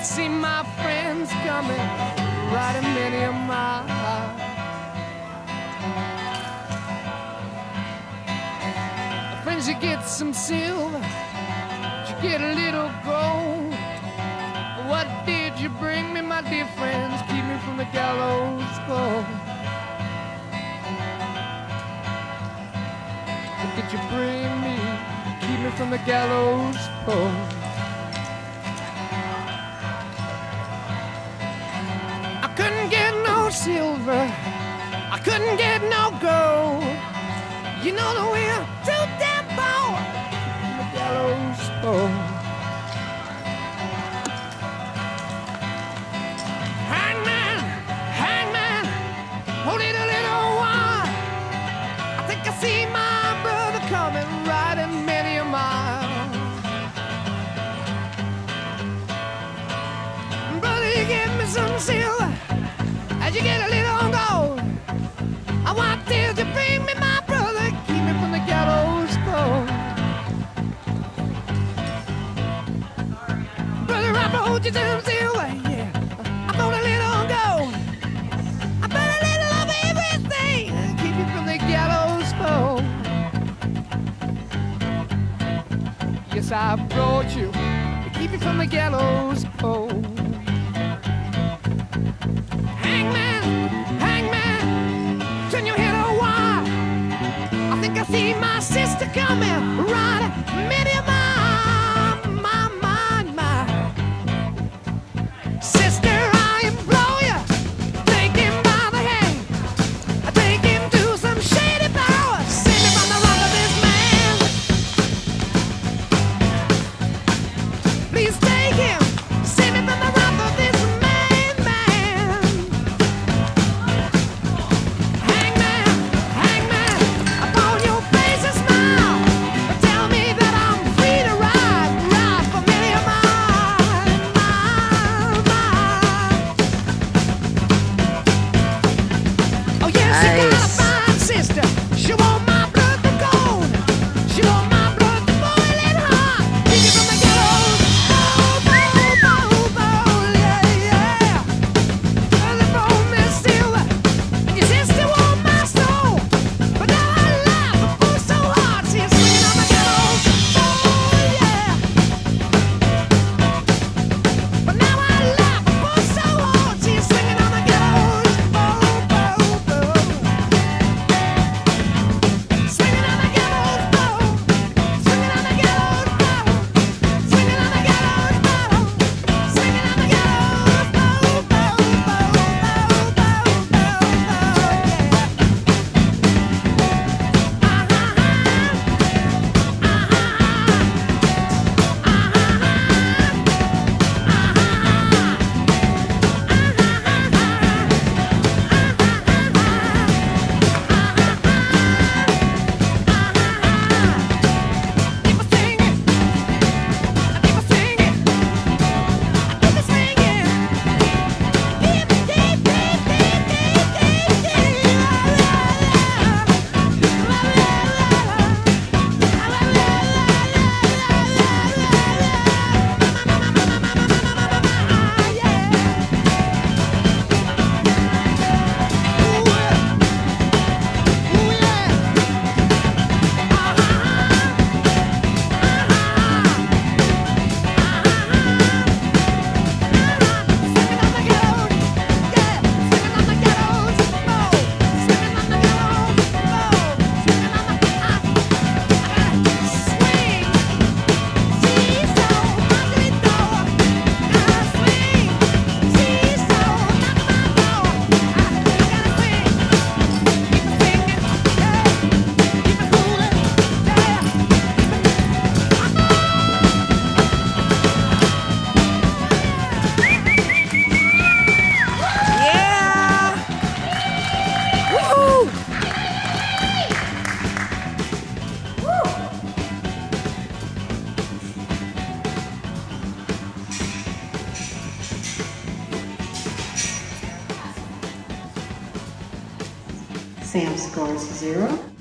see my friends coming, riding many a mile. Friends, you get some silver, you get a little gold. What did you bring me, my dear friends? Keep me from the gallows pole. What did you bring me? Keep me from the gallows pole. I couldn't get no silver, I couldn't get no gold. You know that we're too damn poor from the gallows pole. Hangman, hangman, hold it a little while. I think I see my brother coming, riding many a mile. Brother, you give me some silver, as you get a little gold. I want till you bring me my brother, keep me from the gallows pole. Brother, I brought you some silver, yeah. I brought a little gold. I brought a little of everything, keep you from the gallows pole. Yes, I brought you to keep you from the gallows pole. Hangman, hangman, turn your head a while. I think I see my sister coming, riding many a mile. Sister, I implore you, take him by the hand. Take him to some shady power, save me from the wrath of this man. Please take him, save me from the wrath of this man. Hangman, hangman, upon your face a smile. Tell me that I'm free to ride, ride for many a mile. Oh yes, she got a fine sister. She want my blood for gold. She want my blood to boil it hot. Keep you from the gallows. Yeah, yeah. Well, they brought me silver. Your sister want my soul. But now I laugh, I pull so hard. See her swinging on the gallows. Oh, yeah. But now I laugh, I pull so hard. See her swinging on the gallows. Oh, oh, oh. Swinging on the gallows, oh. Swinging on the gallows, oh. Swinging on the gallows, oh. Swinging on the gallows, oh, oh, oh, Sam scores 0.